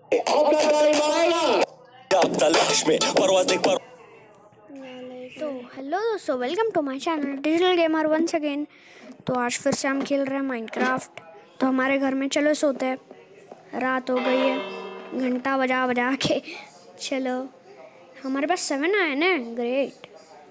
तो हेलो दोस्तों, welcome to my channel digital gamer once again. तो आज फिर से हम खेल रहे हैं माइनक्राफ्ट। तो हमारे घर में चलो सोते हैं, रात हो गई है, घंटा बजा बजा के। चलो, हमारे पास 7 आए ना, ग्रेट।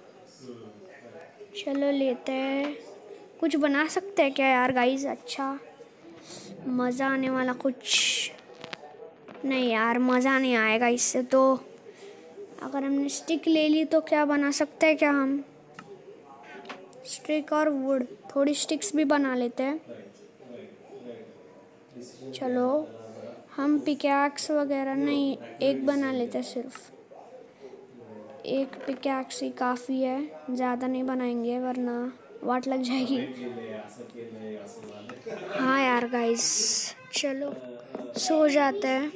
चलो लेते हैं, कुछ बना सकते हैं क्या यार गाइस? अच्छा मज़ा आने वाला कुछ नहीं यार, मज़ा नहीं आएगा इससे। तो अगर हमने स्टिक ले ली तो क्या बना सकते हैं क्या हम? स्टिक और वुड, थोड़ी स्टिक्स भी बना लेते हैं। चलो, हम पिकैक्स वगैरह नहीं, एक बना लेते हैं, सिर्फ एक पिकैक्स ही काफ़ी है, ज़्यादा नहीं बनाएंगे वरना वाट लग जाएगी। हाँ यार गाइस, चलो सो जाते हैं।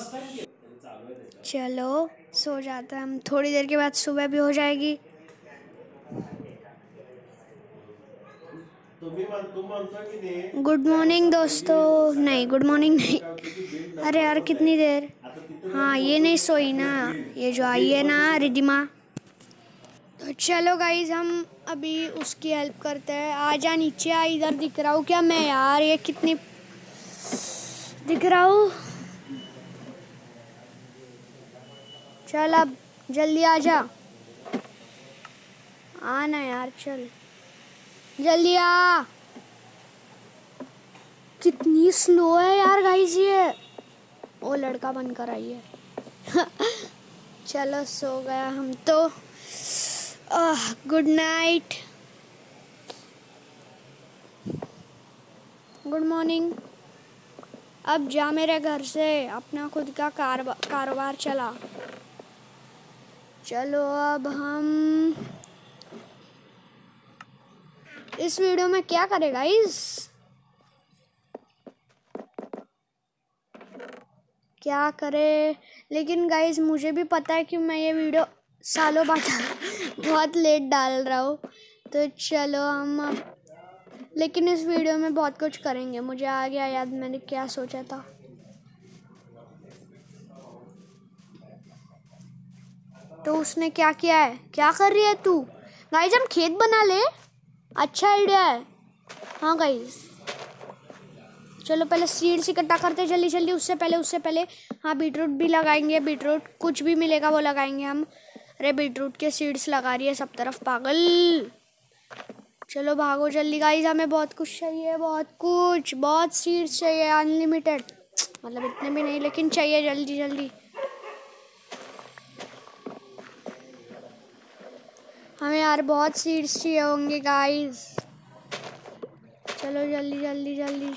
चलो सो जाते हैं हम, थोड़ी देर के बाद सुबह भी हो जाएगी। गुड मॉर्निंग दोस्तों, नहीं गुड मॉर्निंग नहीं। अरे यार कितनी देर, हाँ ये नहीं सोई ना, ये जो आई है ना रिदिमा। तो चलो गाइज, हम अभी उसकी हेल्प करते हैं। आजा नीचे आ, इधर दिख रहा हूँ क्या मैं यार? ये कितनी दिख रहा हूँ? चल अब जल्दी आजा, आना यार, चल जल्दी आ। कितनी स्लो है यार गाइस ये, वो लड़का बनकर आई है। चलो सो गया हम तो, गुड नाइट, गुड मॉर्निंग। अब जा मेरे घर से, अपना खुद का कारोबार चला। चलो अब हम इस वीडियो में क्या करें गाइस? क्या करें? लेकिन गाइस मुझे भी पता है कि मैं ये वीडियो सालों बाद बहुत लेट डाल रहा हूँ। तो चलो हम अब, लेकिन इस वीडियो में बहुत कुछ करेंगे। मुझे आ गया याद मैंने क्या सोचा था। तो उसने क्या किया है? क्या कर रही है तू? गाइस हम खेत बना ले, अच्छा आइडिया है। हाँ गाइस, चलो पहले सीड्स इकट्ठा करते जल्दी जल्दी। उससे पहले हाँ, बीटरूट भी लगाएंगे। बीटरूट कुछ भी मिलेगा वो लगाएंगे हम। अरे बीटरूट के सीड्स लगा रही है सब तरफ, पागल। चलो भागो जल्दी गाइस, हमें बहुत कुछ चाहिए, बहुत सीड्स चाहिए, अनलिमिटेड। मतलब इतने भी नहीं, लेकिन चाहिए जल्दी जल्दी। हमें यार बहुत सीड्स चाहिए होंगे गाइस। चलो जल्दी जल्दी जल्दी।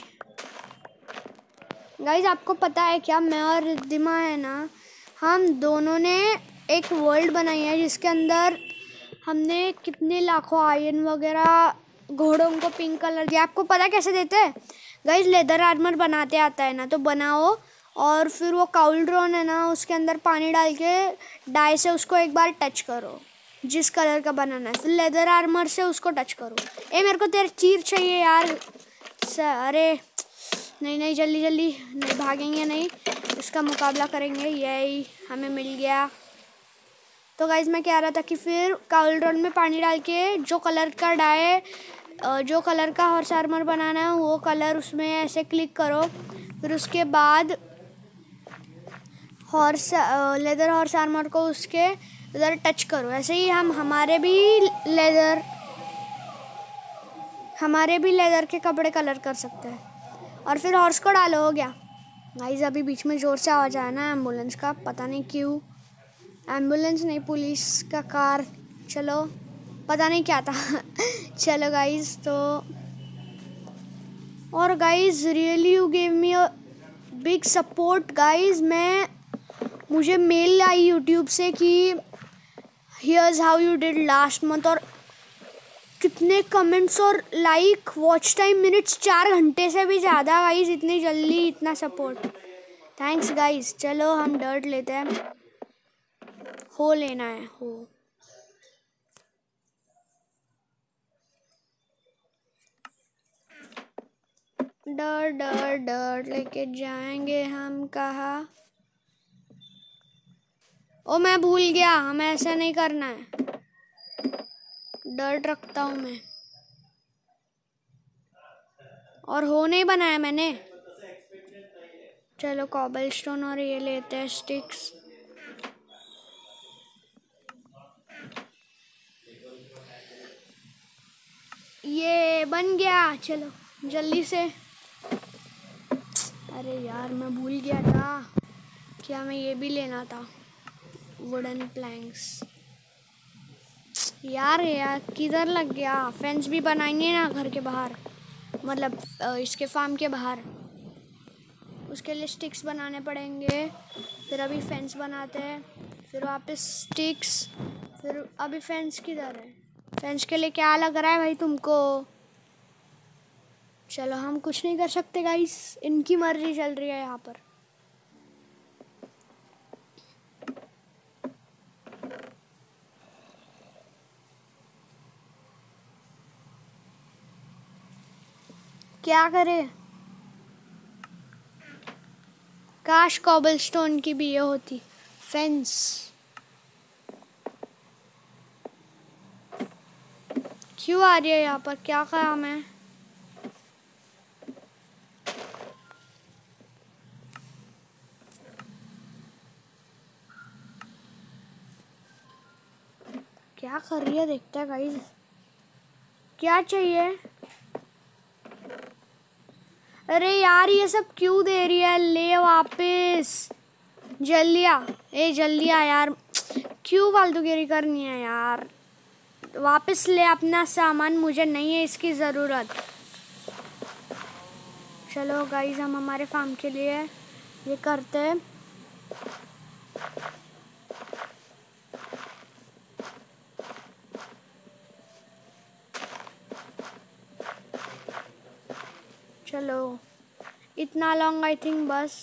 गाइस आपको पता है क्या, मैं और रिद्धिमा है ना, हम दोनों ने एक वर्ल्ड बनाई है जिसके अंदर हमने कितने लाखों आयरन वगैरह, घोड़ों को पिंक कलर दिया। आपको पता कैसे देते हैं गाइस? लेदर आर्मर बनाते आता है ना, तो बनाओ और फिर वो काउल्ड्रॉन है ना, उसके अंदर पानी डाल के डाई से उसको एक बार टच करो, जिस कलर का बनाना है, फिर लेदर आर्मर से उसको टच करो। मेरे को तेरे चीर चाहिए यार। अरे नहीं नहीं, जल्दी जल्दी, नहीं भागेंगे नहीं, इसका मुकाबला करेंगे। यही हमें मिल गया। तो गाइज मैं कह रहा था कि फिर काउल्ड्रॉन में पानी डाल के जो कलर का डाई, जो कलर का हॉर्स आर्मर बनाना है वो कलर उसमें ऐसे क्लिक करो, फिर उसके बाद लेदर हॉर्स आर्मर को उसके उधर टच करो। ऐसे ही हम हमारे भी लेदर के कपड़े कलर कर सकते हैं। और फिर हॉर्स को डालो, हो गया। गाइस अभी बीच में ज़ोर से आवाज़ आया ना एम्बुलेंस का, पता नहीं क्यों। एम्बुलेंस नहीं, पुलिस का कार। चलो पता नहीं क्या था। चलो गाइस, तो और guys really you gave me a big support guys. मुझे मेल आई यूट्यूब से कि here's how you did last month, और कितने कमेंट्स और लाइक, वॉच टाइम मिनट्स 4 घंटे से भी ज़्यादा गाइस। इतनी जल्दी इतना सपोर्ट, थैंक्स गाइस। चलो हम डर्ट लेते हैं, हो लेना है हो। डर डर डर लेके जाएंगे हम कहाँ? ओ मैं भूल गया, हमें ऐसा नहीं करना है। डर्ट रखता हूँ मैं, और हो नहीं बनाया मैंने। चलो कॉबलस्टोन और ये लेते हैं स्टिक्स। ये बन गया, चलो जल्दी से। अरे यार मैं भूल गया था कि हमें ये भी लेना था, वुडन प्लैंक्स। यार किधर लग गया? फेंस भी बनाएंगे ना घर के बाहर, मतलब इसके फार्म के बाहर। उसके लिए स्टिक्स बनाने पड़ेंगे, फिर अभी फेंस बनाते हैं, फिर वापस स्टिक्स, फिर अभी फेंस किधर है? फेंस के लिए क्या लग रहा है भाई तुमको? चलो हम कुछ नहीं कर सकते गाइस, इनकी मर्जी चल रही है यहाँ पर। क्या करें? काश कॉबलस्टोन की भी ये होती फेंस। क्यों आ रही है यहाँ पर? क्या काम है? क्या कर रही है देखते हैं गाइस। क्या चाहिए? अरे यार ये सब क्यों दे रही है? ले वापस, जल्दी आ। ए जल्दी आ यार, क्यों फालतूगिरी करनी है यार? वापस ले अपना सामान, मुझे नहीं है इसकी ज़रूरत। चलो गाइस हम हमारे फार्म के लिए ये करते हैं। चलो इतना लॉन्ग आई थिंक बस।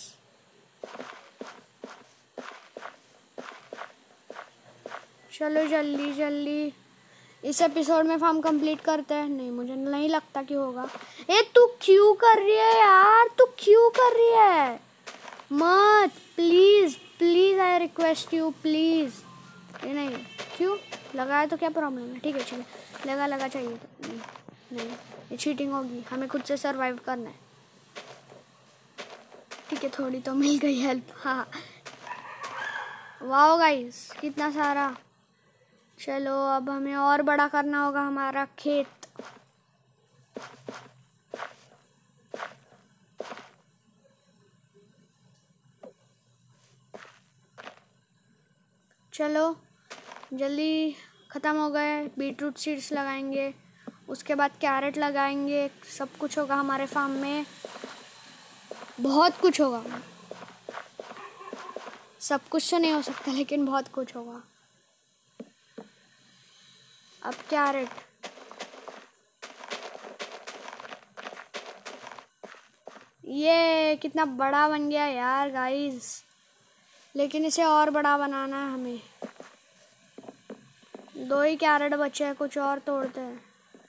चलो जल्दी जल्दी इस एपिसोड में फार्म कंप्लीट करते हैं। नहीं मुझे नहीं लगता कि होगा। ए तू क्यों कर रही है यार? तू क्यों कर रही है? मत, please please, I request you please. ये नहीं, क्यों लगाया तो क्या प्रॉब्लम है? ठीक है लगा चाहिए तो। नहीं नहीं, ये चीटिंग होगी, हमें खुद से सरवाइव करना है। ठीक है थोड़ी तो मिल गई हेल्प। हाँ वाओ गाइस कितना सारा। चलो अब हमें और बड़ा करना होगा हमारा खेत। चलो जल्दी ख़त्म हो गए। बीटरूट सीड्स लगाएंगे, उसके बाद कैरेट लगाएंगे, सब कुछ होगा हमारे फार्म में, बहुत कुछ होगा। सब कुछ तो नहीं हो सकता लेकिन बहुत कुछ होगा। अब कैरेट, ये कितना बड़ा बन गया यार गाइस, लेकिन इसे और बड़ा बनाना है हमें। 2 ही कैरेट बचे हैं, कुछ और तोड़ते हैं।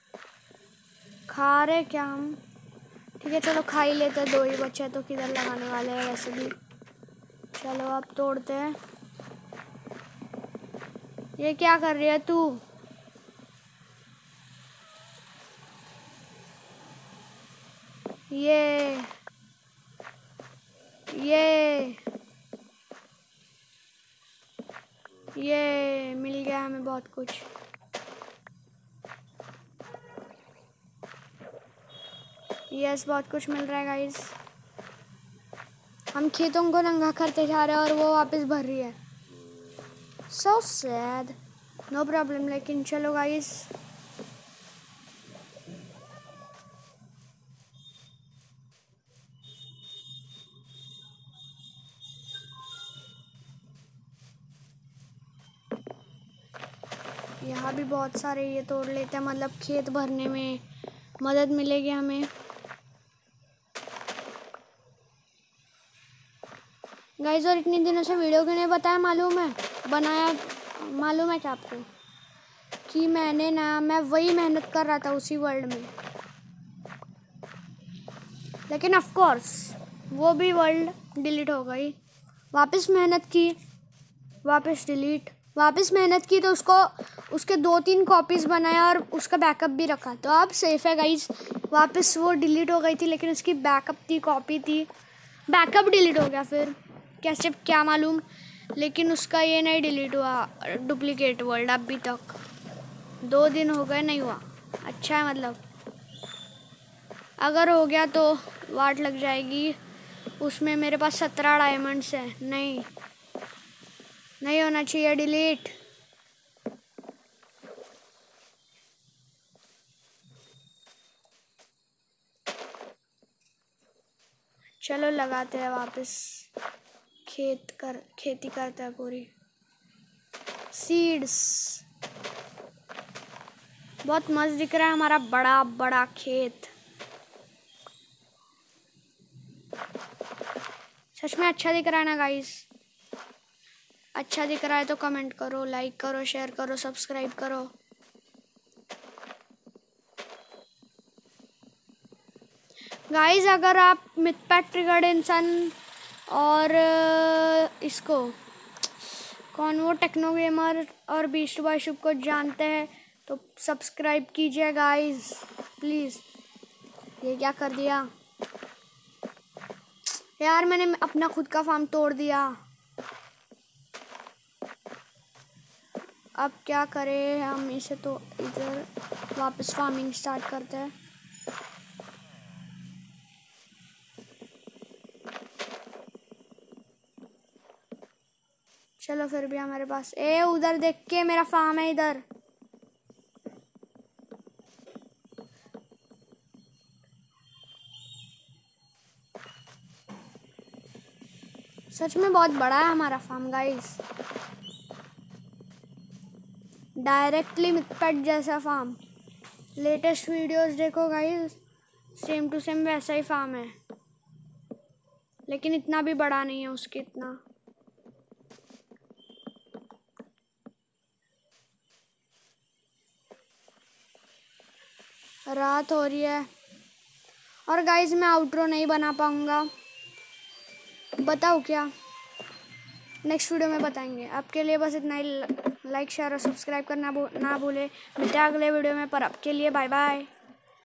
खा रहे क्या हम? ठीक है चलो खा ही लेते हैं, 2 ही बचे हैं तो किधर लगाने वाले हैं वैसे भी। चलो अब तोड़ते हैं। ये क्या कर रही है तू? ये मिल गया हमें बहुत कुछ। यस बहुत कुछ मिल रहा है गाइस। हम खेतों को नंगा करते जा रहे हैं और वो वापस भर रही है। So sad. नो प्रॉब्लम, लेकिन चलो गाइस यहाँ भी बहुत सारे ये तोड़ लेते हैं, मतलब खेत भरने में मदद मिलेगी हमें। गाइस और इतने दिनों से वीडियो क्यों नहीं बताया मालूम है? बनाया मालूम है क्या आपको कि मैं वही मेहनत कर रहा था उसी वर्ल्ड में, लेकिन ऑफ कोर्स वो भी वर्ल्ड डिलीट हो गई। वापस मेहनत की वापस डिलीट, वापस मेहनत की तो उसको उसके 2-3 कॉपीज़ बनाए और उसका बैकअप भी रखा, तो अब सेफ है गाइस। वापस वो डिलीट हो गई थी लेकिन उसकी बैकअप थी, कॉपी थी, बैकअप डिलीट हो गया फिर कैसे क्या मालूम, लेकिन उसका ये नहीं डिलीट हुआ डुप्लीकेट वर्ल्ड अभी तक। 2 दिन हो गए नहीं हुआ। अच्छा है, मतलब अगर हो गया तो वाट लग जाएगी। उसमें मेरे पास 17 डायमंड्स हैं। नहीं, नहीं होना चाहिए डिलीट। चलो लगाते हैं वापस, खेती करते हैं पूरी। सीड्स बहुत मस्त दिख रहा है हमारा बड़ा बड़ा खेत। सच में अच्छा दिख रहा है ना गाइस? अच्छा दिख रहा है तो कमेंट करो, लाइक करो, शेयर करो, सब्सक्राइब करो। गाइस अगर आप मिथपैक ट्रिगर्ड इंसान और इसको कौन वो टेक्नो गेमर और बीस्ट बॉय शुभ को जानते हैं तो सब्सक्राइब कीजिए गाइस प्लीज़। ये क्या कर दिया यार, मैंने अपना खुद का फार्म तोड़ दिया। अब क्या करें हम इसे, तो इधर वापस फार्मिंग स्टार्ट करते हैं। चलो फिर भी हमारे पास उधर देख के मेरा फार्म है इधर। सच में बहुत बड़ा है हमारा फार्म गाइस, डायरेक्टली मिथपैक जैसा फार्म। लेटेस्ट वीडियोस देखो गाइस, सेम टू सेम वैसा ही फार्म है, लेकिन इतना भी बड़ा नहीं है उसके इतना। रात हो रही है और गाइस मैं आउटरो नहीं बना पाऊंगा, बताओ क्या? नेक्स्ट वीडियो में बताएंगे। आपके लिए बस इतना ही। लाइक शेयर और सब्सक्राइब करना ना भूले। मिलते हैं अगले वीडियो में, पर आपके लिए बाय बाय।